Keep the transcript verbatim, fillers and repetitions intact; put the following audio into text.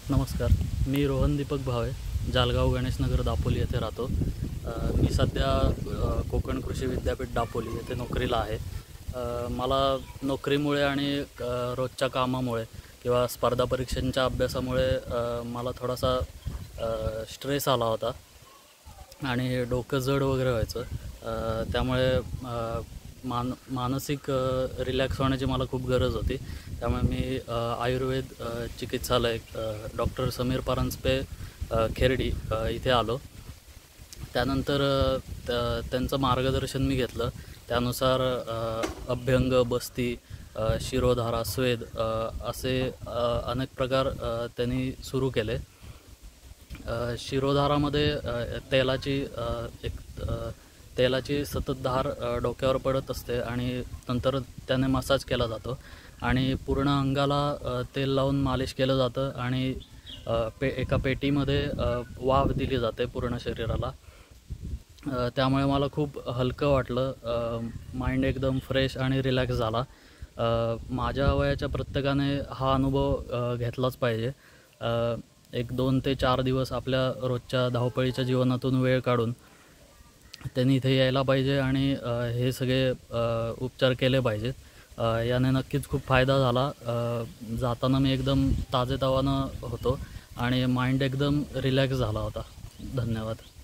नमस्कार. मी रोहन दीपक भावे, जालगाव गणेशनगर दापोली येथे राहतो. अ, मी सध्या अ, कोकण कृषी विद्यापीठ दापोली येथे नोकरीला आहे. अ, मला नोकरीमुळे आणि अ, रोजच्या कामामुळे किंवा स्पर्धा परीक्षांच्या अभ्यासामुळे अ, मला थोडासा अ, स्ट्रेस आला होता आणि डोकं जड वगैरे व्हायचं. अ, त्यामुळे अ, मान मानसिक अ, रिलॅक्स होण्याची मला खूप गरज होती. त्यामुळे मी अ, आयुर्वेद अ, चिकित्सालय अ, डॉक्टर समीर परांजपे अ, खेरडी अ, इथे आलो. त्यानंतर अ, त्या त्यांचं मार्गदर्शन मी घेतलं. त्यानुसार अ, अभ्यंग, बस्ती, अ, शिरोधारा, स्वेद अ, असे अ, अनेक प्रकार अ, त्यांनी सुरू केले. अ, शिरोधारामध्ये अ, तेलाची अ, एक अ, तेलाची सतत धार अ, डोक्यावर पडत असते आणि नंतर त्याने मसाज केला जातो आणि पूर्ण अंगाला अ, तेल लावून मालिश केलं जातं आणि अ, पे एका पेटीमध्ये अ, वाफ दिली जाते पूर्ण शरीराला. अ, त्यामुळे मला खूप हलकं वाटलं. माइंड एकदम फ्रेश आणि रिलॅक्स झाला. अ, माझ्या वयाच्या प्रत्येकाने हा अनुभव अ, घेतलाच पाहिजे. अ, एक दोन ते चार दिवस आपल्या रोजच्या धावपळीच्या जीवनातून वेळ काढून त्यांनी इथे यायला पाहिजे आणि अ, हे सगळे अ, उपचार केले पाहिजेत. अ, याने नक्कीच खूप फायदा झाला. अ, जाताना मी एकदम ताजेतवानं होतो आणि माइंड एकदम रिलॅक्स झाला होता. धन्यवाद.